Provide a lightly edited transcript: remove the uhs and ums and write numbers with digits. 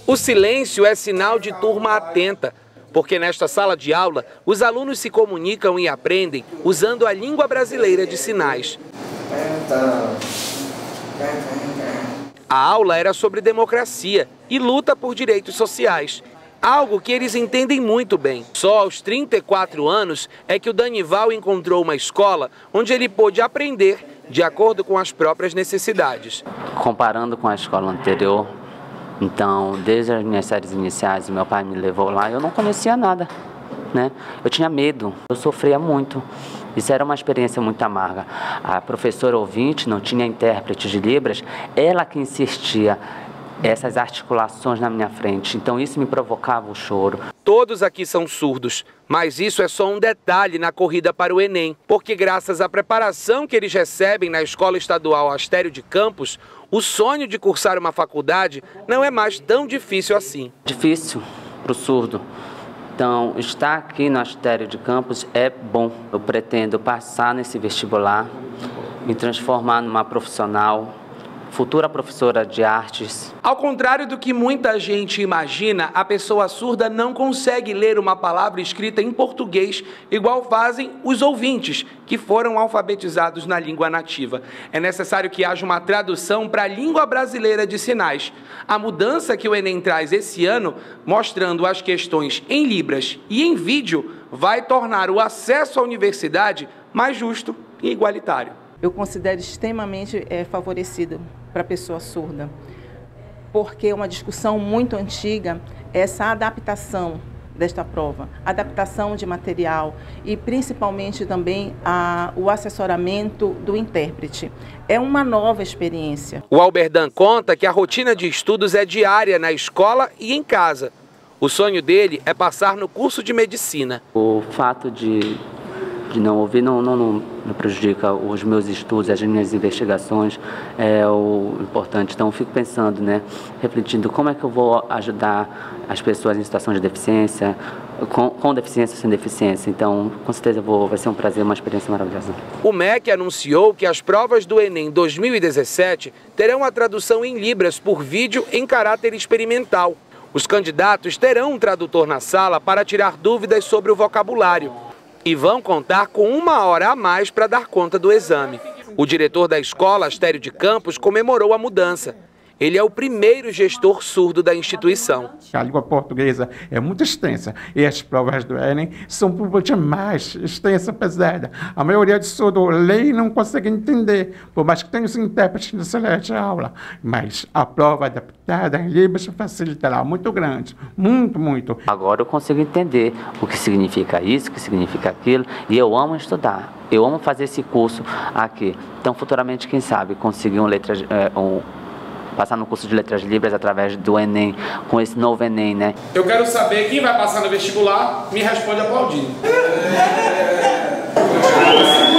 O silêncio é sinal de turma atenta, porque nesta sala de aula, os alunos se comunicam e aprendem usando a língua brasileira de sinais. A aula era sobre democracia e luta por direitos sociais, algo que eles entendem muito bem. Só aos 34 anos é que o Danival encontrou uma escola onde ele pôde aprender de acordo com as próprias necessidades. Comparando com a escola anterior, então, desde as minhas séries iniciais, meu pai me levou lá, eu não conhecia nada, né? Eu tinha medo, eu sofria muito. Isso era uma experiência muito amarga. A professora ouvinte não tinha intérprete de Libras, ela que insistia essas articulações na minha frente, então isso me provocava o choro. Todos aqui são surdos, mas isso é só um detalhe na corrida para o Enem, porque graças à preparação que eles recebem na Escola Estadual Astério de Campos, o sonho de cursar uma faculdade não é mais tão difícil assim. Difícil para o surdo. Então, estar aqui no Astério de Campos é bom. Eu pretendo passar nesse vestibular, me transformar numa profissional, futura professora de artes. Ao contrário do que muita gente imagina, a pessoa surda não consegue ler uma palavra escrita em português, igual fazem os ouvintes, que foram alfabetizados na língua nativa. É necessário que haja uma tradução para a língua brasileira de sinais. A mudança que o Enem traz esse ano, mostrando as questões em libras e em vídeo, vai tornar o acesso à universidade mais justo e igualitário. Eu considero extremamente favorecido para a pessoa surda, porque é uma discussão muito antiga essa adaptação desta prova, adaptação de material e principalmente também o assessoramento do intérprete. É uma nova experiência. O Alberdan conta que a rotina de estudos é diária na escola e em casa. O sonho dele é passar no curso de medicina. O fato de não ouvir não prejudica os meus estudos, as minhas investigações, é o importante. Então, eu fico pensando, né, refletindo como é que eu vou ajudar as pessoas em situação de deficiência, com deficiência ou sem deficiência. Então, com certeza vai ser um prazer, uma experiência maravilhosa. O MEC anunciou que as provas do Enem 2017 terão a tradução em libras por vídeo em caráter experimental. Os candidatos terão um tradutor na sala para tirar dúvidas sobre o vocabulário. E vão contar com 1 hora a mais para dar conta do exame. O diretor da escola, Astério de Campos, comemorou a mudança. Ele é o primeiro gestor surdo da instituição. A língua portuguesa é muito extensa e as provas do Enem são mais extensas, pesada. A maioria de surdos lê e não consegue entender, por mais que tenha os intérpretes de celeste aula. Mas a prova adaptada em Libras facilitará muito grande, muito. Agora eu consigo entender o que significa isso, o que significa aquilo, e eu amo estudar. Eu amo fazer esse curso aqui. Então, futuramente, quem sabe, conseguir passar no curso de Letras Libras através do Enem, com esse novo Enem, né? Eu quero saber quem vai passar no vestibular, me responde aplaudindo.